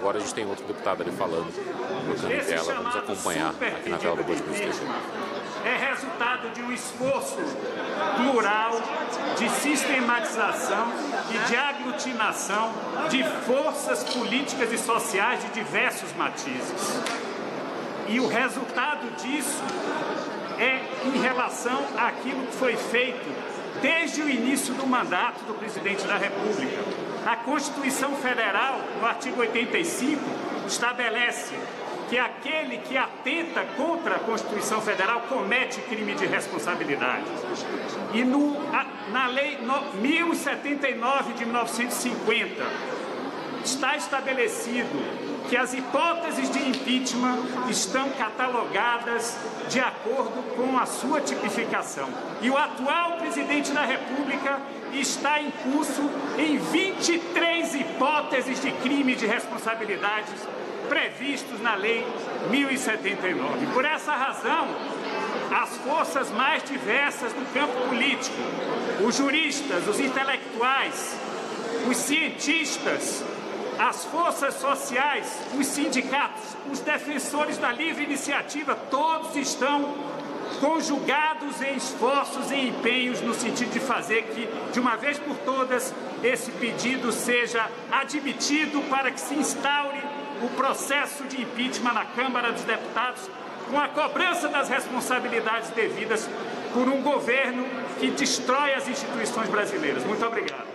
agora a gente tem outro deputado ali falando, colocando em tela, vamos acompanhar aqui na tela do Band News TV. É resultado de um esforço plural de sistematização e de aglutinação de forças políticas e sociais de diversos matizes. E o resultado disso é em relação àquilo que foi feito desde o início do mandato do presidente da República. A Constituição Federal, no artigo 85, estabelece que aquele que atenta contra a Constituição Federal comete crime de responsabilidade. E na Lei 1079 de 1950 está estabelecido que as hipóteses de impeachment estão catalogadas de acordo com a sua tipificação. E o atual presidente da República está em curso em 23 hipóteses de crime de responsabilidade previstos na Lei 1079. Por essa razão, as forças mais diversas do campo político, os juristas, os intelectuais, os cientistas, as forças sociais, os sindicatos, os defensores da livre iniciativa, todos estão conjugados em esforços e empenhos no sentido de fazer que, de uma vez por todas, esse pedido seja admitido para que se instaure o processo de impeachment na Câmara dos Deputados com a cobrança das responsabilidades devidas por um governo que destrói as instituições brasileiras. Muito obrigado.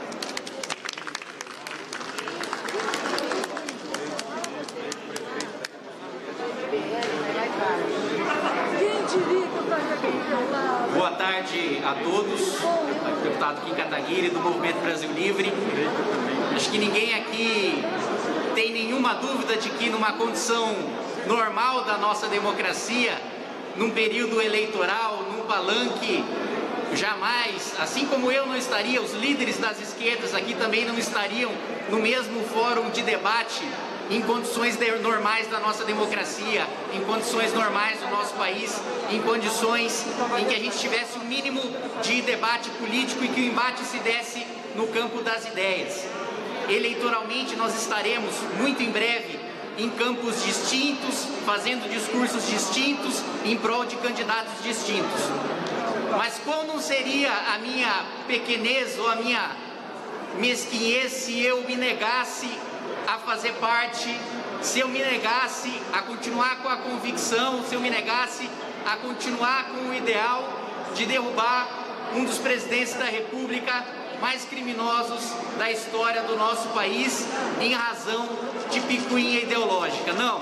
Boa tarde a todos, deputado Kim Kataguiri, do Movimento Brasil Livre. Acho que ninguém aqui tem nenhuma dúvida de que numa condição normal da nossa democracia, num período eleitoral, num palanque, jamais, assim como eu não estaria, os líderes das esquerdas aqui também não estariam no mesmo fórum de debate em condições normais da nossa democracia, em condições normais do nosso país, em condições em que a gente tivesse um mínimo de debate político e que o embate se desse no campo das ideias. Eleitoralmente nós estaremos muito em breve em campos distintos, fazendo discursos distintos em prol de candidatos distintos. Mas qual não seria a minha pequenez ou a minha mesquinhez se eu me negasse a fazer parte, se eu me negasse a continuar com a convicção, se eu me negasse a continuar com o ideal de derrubar um dos presidentes da República mais criminosos da história do nosso país em razão de picuinha ideológica. Não.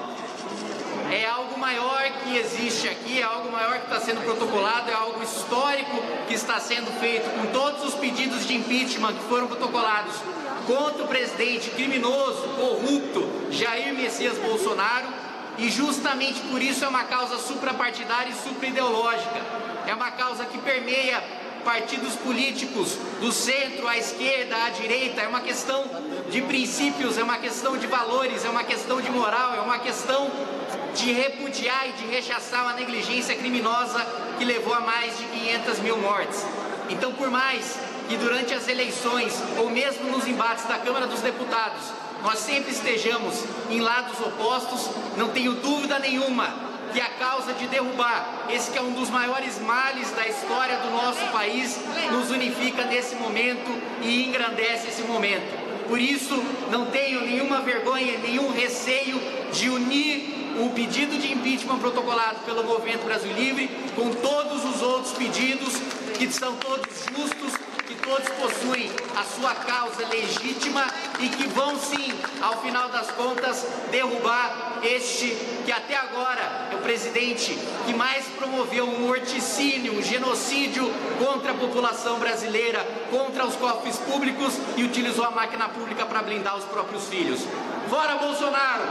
É algo maior que existe aqui, é algo maior que está sendo protocolado, é algo histórico que está sendo feito com todos os pedidos de impeachment que foram protocolados contra o presidente criminoso, corrupto, Jair Messias Bolsonaro, e justamente por isso é uma causa suprapartidária e supraideológica. É uma causa que permeia partidos políticos do centro à esquerda, à direita, é uma questão de princípios, é uma questão de valores, é uma questão de moral, é uma questão de repudiar e de rechaçar uma negligência criminosa que levou a mais de 500 mil mortes. Então, por mais que durante as eleições, ou mesmo nos embates da Câmara dos Deputados, nós sempre estejamos em lados opostos, não tenho dúvida nenhuma que a causa de derrubar esse que é um dos maiores males da história do nosso país nos unifica nesse momento e engrandece esse momento. Por isso, não tenho nenhuma vergonha, nenhum receio de unir o pedido de impeachment protocolado pelo Movimento Brasil Livre com todos os outros pedidos que são todos justos, que todos possuem a sua causa legítima e que vão sim, ao final das contas, derrubar este que até agora é o presidente que mais promoveu um morticínio, um genocídio contra a população brasileira, contra os cofres públicos e utilizou a máquina pública para blindar os próprios filhos. Fora Bolsonaro!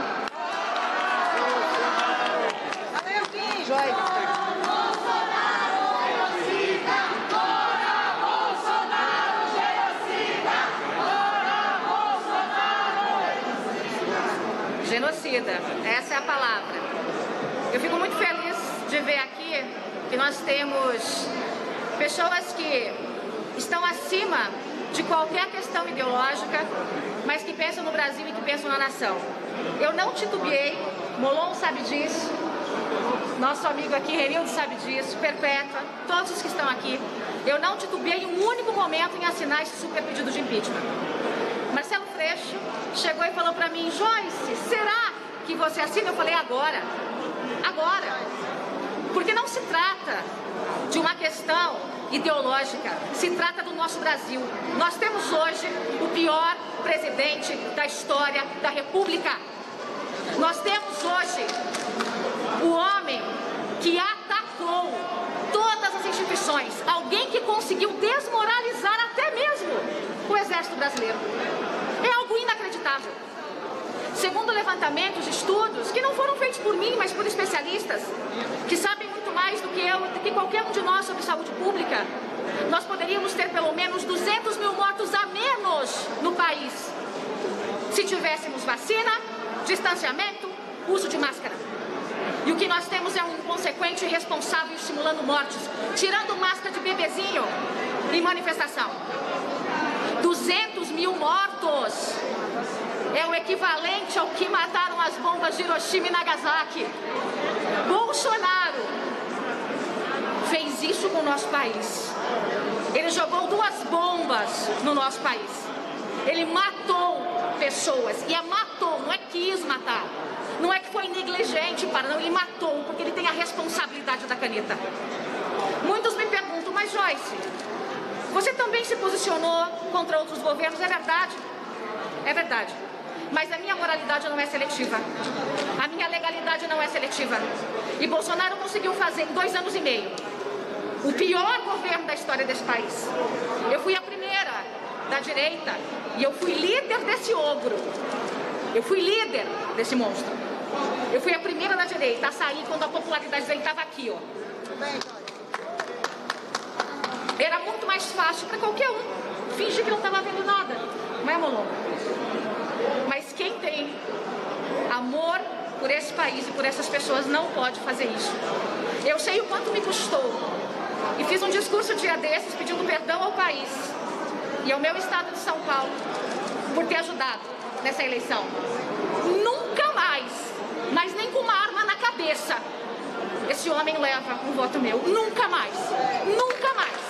Valeu, Kim! Joia! Genocida, essa é a palavra. Eu fico muito feliz de ver aqui que nós temos pessoas que estão acima de qualquer questão ideológica, mas que pensam no Brasil e que pensam na nação. Eu não titubeei, Molon sabe disso, nosso amigo aqui, Renildo, sabe disso, Perpétua, todos os que estão aqui. Eu não titubeei um único momento em assinar esse super pedido de impeachment. Marcelo Freixo chegou e falou para mim, Joyce, será que você assina? Eu falei, agora. Agora. Porque não se trata de uma questão ideológica, se trata do nosso Brasil. Nós temos hoje o pior presidente da história da República. Nós temos hoje o homem que atacou todas as instituições, alguém que conseguiu desmoralizar até mesmo o Exército Brasileiro. É algo inacreditável. Segundo levantamentos, estudos, que não foram feitos por mim, mas por especialistas, que sabem muito mais do que eu, do que qualquer um de nós sobre saúde pública, nós poderíamos ter pelo menos 200 mil mortos a menos no país, se tivéssemos vacina, distanciamento, uso de máscara. E o que nós temos é um inconsequente e irresponsável estimulando mortes, tirando máscara de bebezinho em manifestação. 200 mil mortos é o equivalente ao que mataram as bombas de Hiroshima e Nagasaki. Bolsonaro fez isso com o nosso país. Ele jogou 2 bombas no nosso país. Ele matou pessoas. E matou, não é que quis matar. Não é que foi negligente para, não, ele matou, porque ele tem a responsabilidade da caneta. Muitos me perguntam, mas Joyce, você também se posicionou contra outros governos? É verdade. É verdade. Mas a minha moralidade não é seletiva. A minha legalidade não é seletiva. E Bolsonaro conseguiu fazer em 2 anos e meio o pior governo da história desse país. Eu fui a primeira da direita e eu fui líder desse ogro. Eu fui líder desse monstro. Eu fui a primeira da direita a sair quando a popularidade dele estava aqui, ó. Era muito mais fácil para qualquer um fingir que não estava vendo nada. Não é, Molon? Mas quem tem amor por esse país e por essas pessoas não pode fazer isso. Eu sei o quanto me custou. E fiz um discurso dia desses pedindo perdão ao país e ao meu estado de São Paulo por ter ajudado nessa eleição. Nunca mais, mas nem com uma arma na cabeça, esse homem leva um voto meu. Nunca mais. Nunca mais.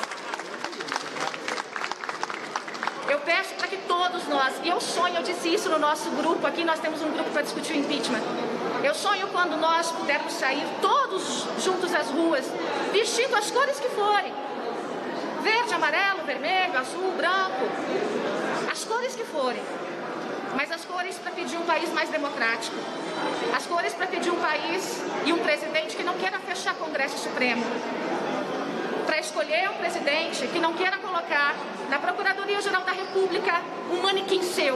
Eu peço para que todos nós, e eu sonho, eu disse isso no nosso grupo aqui, nós temos um grupo para discutir o impeachment. Eu sonho quando nós pudermos sair todos juntos às ruas, vestindo as cores que forem. Verde, amarelo, vermelho, azul, branco. As cores que forem. Mas as cores para pedir um país mais democrático. As cores para pedir um país e um presidente que não queira fechar Congresso Supremo. Para escolher um presidente que não queira colocar na Procuradoria-Geral da República um manequim seu.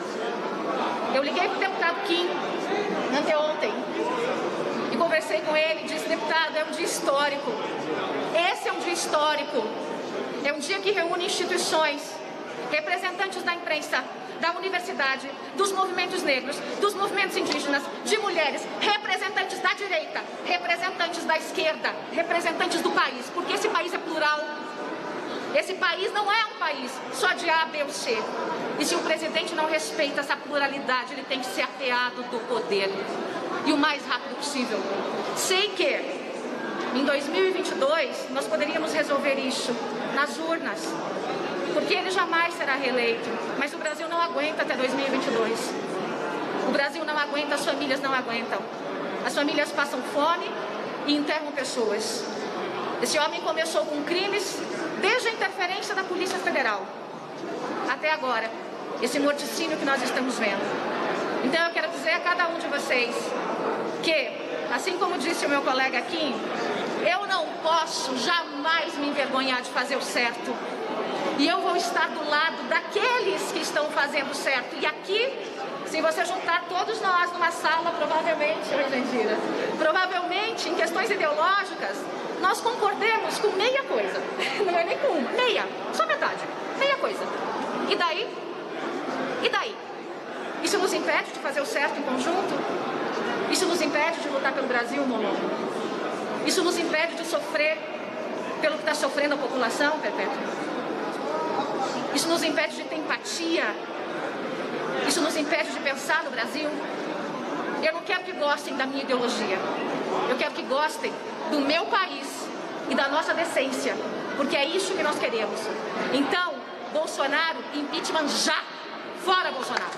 Eu liguei para o deputado Kim anteontem e conversei com ele e disse, deputado, é um dia histórico. Esse é um dia histórico. É um dia que reúne instituições, representantes da imprensa, da universidade, dos movimentos negros, dos movimentos indígenas, de mulheres, representantes da direita, representantes da esquerda, representantes do país, porque esse país é plural. Esse país não é um país só de A, B ou C. E se o presidente não respeita essa pluralidade, ele tem que ser apeado do poder. E o mais rápido possível. Sei que em 2022 nós poderíamos resolver isso nas urnas, porque ele jamais será reeleito. Mas o Brasil não aguenta até 2022. O Brasil não aguenta, as famílias não aguentam. As famílias passam fome e enterram pessoas. Esse homem começou com crimes desde a interferência da Polícia Federal até agora, esse morticínio que nós estamos vendo. Então eu quero dizer a cada um de vocês que, assim como disse o meu colega aqui, eu não posso jamais me envergonhar de fazer o certo. E eu vou estar do lado daqueles que estão fazendo o certo. E aqui, se você juntar todos nós numa sala, provavelmente, provavelmente em questões ideológicas, nós concordemos com meia coisa. Não é nem com uma, meia, só metade, meia coisa. E daí? E daí? Isso nos impede de fazer o certo em conjunto? Isso nos impede de lutar pelo Brasil, Molon? Isso nos impede de sofrer pelo que está sofrendo a população, Perpétua? Isso nos impede de ter empatia? Isso nos impede de pensar no Brasil? Eu não quero que gostem da minha ideologia. Eu quero que gostem do meu país e da nossa decência, porque é isso que nós queremos. Então, Bolsonaro, impeachment já! Fora Bolsonaro!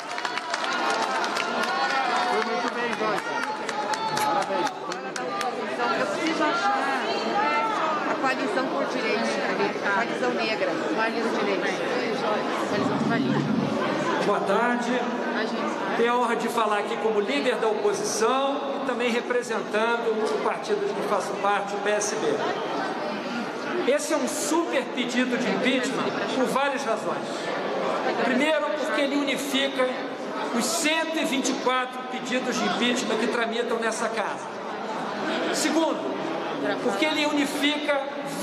Muito bem, Joyce. Parabéns. Eu preciso achar a coalição por direito, a coalição negra, coalição por direito. Coalição por direito. Boa tarde. Tenho a honra de falar aqui como líder da oposição e também representando o partido de que faço parte, o PSB. Esse é um super pedido de impeachment por várias razões. Primeiro, porque ele unifica os 124 pedidos de impeachment que tramitam nessa casa. Segundo, porque ele unifica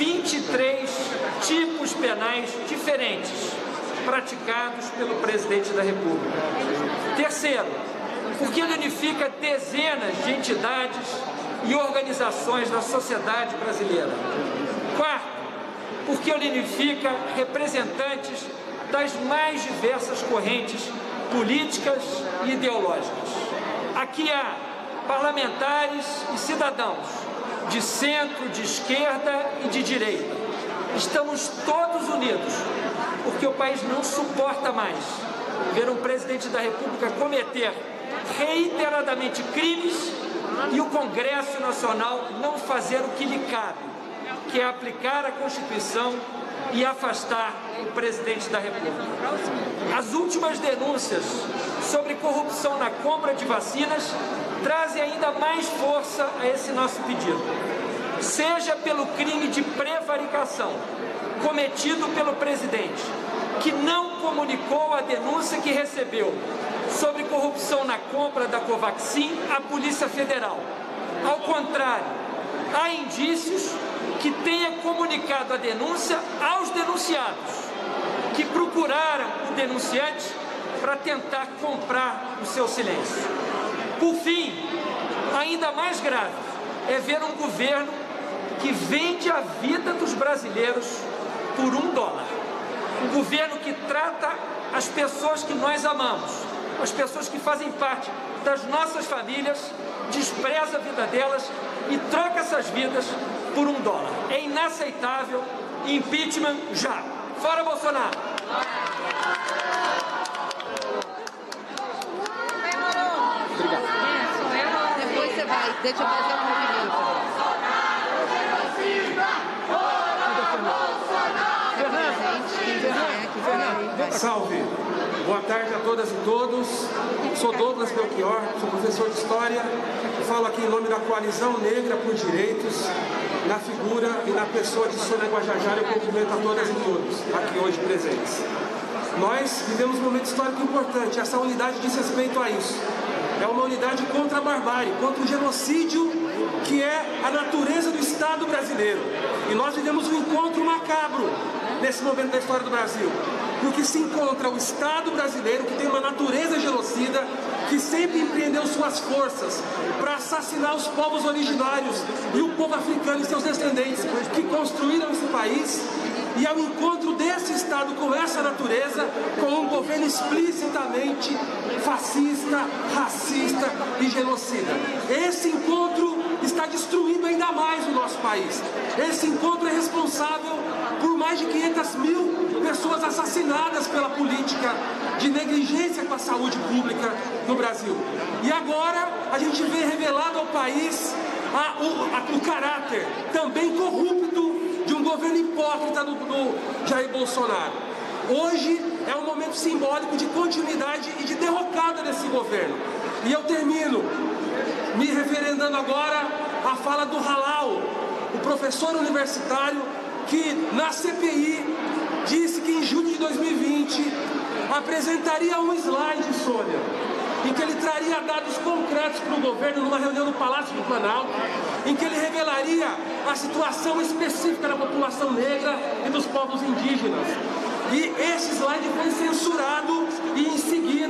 23 tipos penais diferentes praticados pelo presidente da República. Terceiro, porque ele unifica dezenas de entidades e organizações da sociedade brasileira. Quarto, porque ele unifica representantes das mais diversas correntes políticas e ideológicas. Aqui há parlamentares e cidadãos de centro, de esquerda e de direita. Estamos todos unidos, porque o país não suporta mais ver um presidente da República cometer reiteradamente crimes e o Congresso Nacional não fazer o que lhe cabe, que é aplicar a Constituição e afastar o presidente da República. As últimas denúncias sobre corrupção na compra de vacinas trazem ainda mais força a esse nosso pedido. Seja pelo crime de prevaricação cometido pelo presidente, que não comunicou a denúncia que recebeu sobre corrupção na compra da Covaxin à Polícia Federal. Ao contrário, há indícios que tenha comunicado a denúncia aos denunciados, que procuraram o denunciante para tentar comprar o seu silêncio. Por fim, ainda mais grave é ver um governo que vende a vida dos brasileiros por $1. Um governo que trata as pessoas que nós amamos, as pessoas que fazem parte das nossas famílias, despreza a vida delas e troca essas vidas por $1. É inaceitável. Impeachment já. Fora Bolsonaro! Obrigado. Depois você vai. Deixa eu fazer um movimento. Salve! Boa tarde a todas e todos. Sou Douglas Belchior, sou professor de História. Falo aqui em nome da Coalizão Negra por Direitos, na figura e na pessoa de Sônia Guajajara. Eu cumprimento a todas e todos aqui hoje presentes. Nós vivemos um momento histórico importante. Essa unidade diz respeito a isso. É uma unidade contra a barbárie, contra o genocídio que é a natureza do Estado brasileiro. E nós vivemos um encontro macabro nesse momento da história do Brasil, porque se encontra o Estado brasileiro, que tem uma natureza genocida, que sempre empreendeu suas forças para assassinar os povos originários e o povo africano e seus descendentes que construíram esse país, e ao encontro desse Estado com essa natureza, com um governo explicitamente fascista, racista e genocida. Esse encontro está destruindo ainda mais o nosso país. Esse encontro é responsável por mais de 500 mil pessoas assassinadas pela política de negligência com a saúde pública no Brasil. E agora a gente vê revelado ao país o caráter também corrupto de um governo hipócrita do Jair Bolsonaro. Hoje é um momento simbólico de continuidade e de derrocada desse governo. E eu termino me referendando agora à fala do Halal, o professor universitário que na CPI disse que em julho de 2020 apresentaria um slide, Sônia, em que ele traria dados concretos para o governo numa reunião no Palácio do Planalto, em que ele revelaria a situação específica da população negra e dos povos indígenas. E esse slide foi censurado e em seguida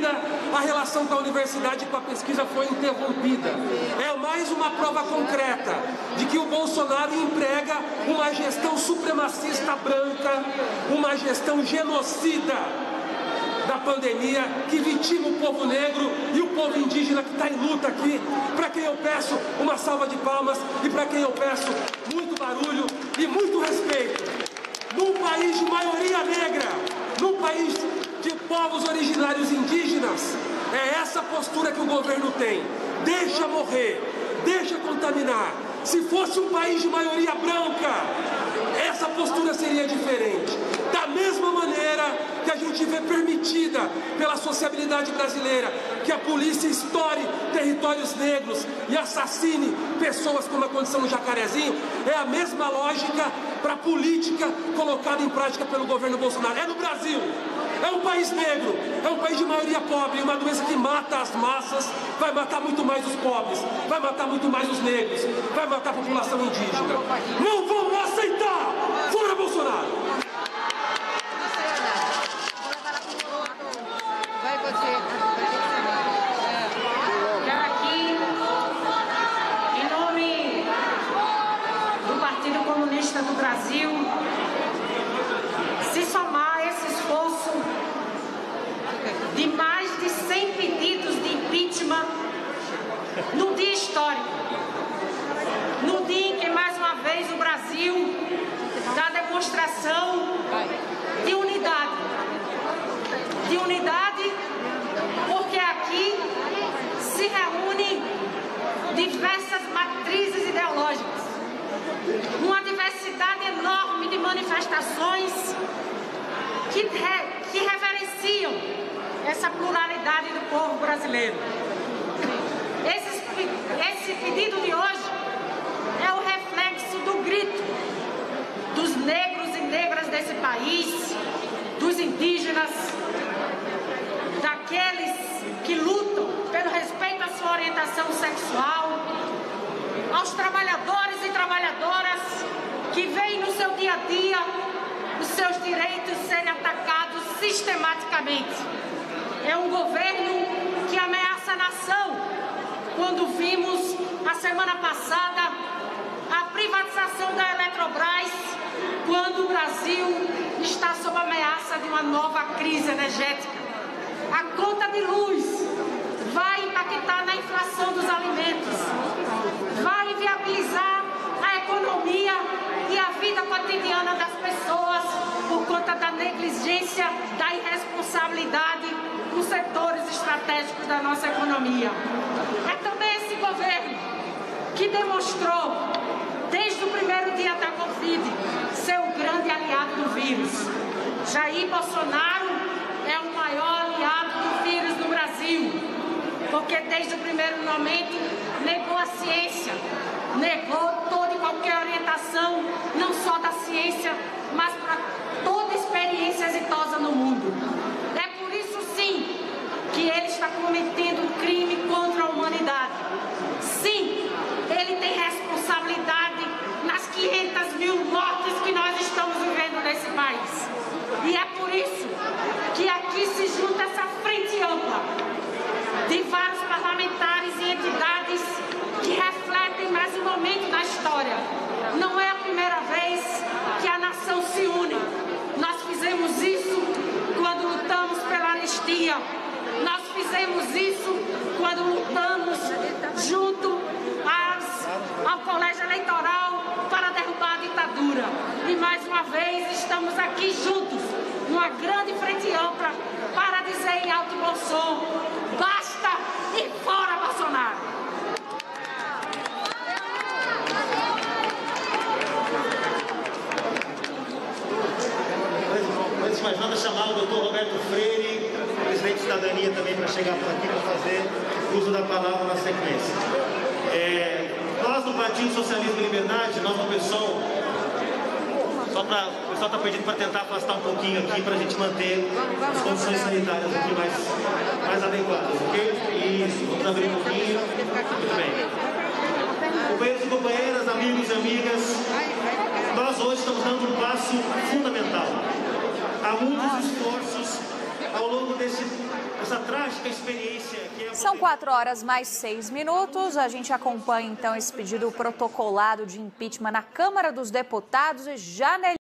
ainda a relação com a universidade e com a pesquisa foi interrompida. É mais uma prova concreta de que o Bolsonaro emprega uma gestão supremacista branca, uma gestão genocida da pandemia, que vitima o povo negro e o povo indígena que está em luta aqui, para quem eu peço uma salva de palmas e para quem eu peço muito barulho e muito respeito. Num país de maioria negra, num país de povos originários indígenas, é essa postura que o governo tem. Deixa morrer, deixa contaminar. Se fosse um país de maioria branca, essa postura seria diferente. Da mesma maneira que a gente vê permitida pela sociabilidade brasileira que a polícia estoure territórios negros e assassine pessoas com uma condição no Jacarezinho, é a mesma lógica para a política colocada em prática pelo governo Bolsonaro. É no Brasil. É um país negro, é um país de maioria pobre, uma doença que mata as massas, vai matar muito mais os pobres, vai matar muito mais os negros, vai matar a população indígena. Não vamos aceitar! Fora Bolsonaro! Vai você. Quero aqui, em nome do Partido Comunista do Brasil, se somar a esse esforço de mais de 100 pedidos de impeachment no dia histórico, no dia em que mais uma vez o Brasil dá demonstração de unidade. De unidade porque aqui se reúnem diversas matrizes ideológicas, uma diversidade enorme de manifestações que reverenciam essa pluralidade do povo brasileiro. Esse pedido de hoje é o reflexo do grito dos negros e negras desse país, dos indígenas, daqueles que lutam pelo respeito à sua orientação sexual, aos trabalhadores e trabalhadoras que veem no seu dia a dia os seus direitos serem atacados sistematicamente. É um governo que ameaça a nação, quando vimos a semana passada a privatização da Eletrobras, quando o Brasil está sob ameaça de uma nova crise energética. A conta de luz vai impactar na inflação dos alimentos, vai inviabilizar a economia e a vida cotidiana das pessoas por conta da negligência, da irresponsabilidade nos setores estratégicos da nossa economia. É também esse governo que demonstrou, desde o primeiro dia da Covid, ser o grande aliado do vírus. Jair Bolsonaro é o maior aliado do vírus no Brasil, porque desde o primeiro momento negou a ciência, negou toda e qualquer orientação, não só da ciência, mas para toda experiência exitosa no mundo. É por isso, sim, que ele está cometendo um crime contra a humanidade. Sim, ele tem responsabilidade nas 500 mil mortes que nós estamos vivendo nesse país. E é por isso que aqui se junta essa frente ampla de vários parlamentares e entidades que refletem mais um momento na história. Não é a primeira vez que a nação se une. Nós fizemos isso quando lutamos pela anistia. Nós fizemos isso quando lutamos junto ao colégio eleitoral para derrubar a ditadura. E mais uma vez estamos aqui juntos, numa grande frente ampla, para dizer em alto e bom som: basta e fora Bolsonaro! Antes de mais nada, chamar o doutor Roberto Freire, presidente de Cidadania, também para chegar por aqui para fazer uso da palavra na sequência. Nós, do Partido Socialismo e Liberdade, nós do PSOL, o pessoal está pedindo para tentar afastar um pouquinho aqui para a gente manter as condições sanitárias aqui mais adequadas, ok? Isso, vamos abrir um pouquinho. Muito bem. Companheiros e companheiras, amigos e amigas, nós hoje estamos dando um passo fundamental. Há muitos esforços ao longo desse essa trágica experiência que é... São 4h mais 6. A gente acompanha então esse pedido protocolado de impeachment na Câmara dos Deputados e já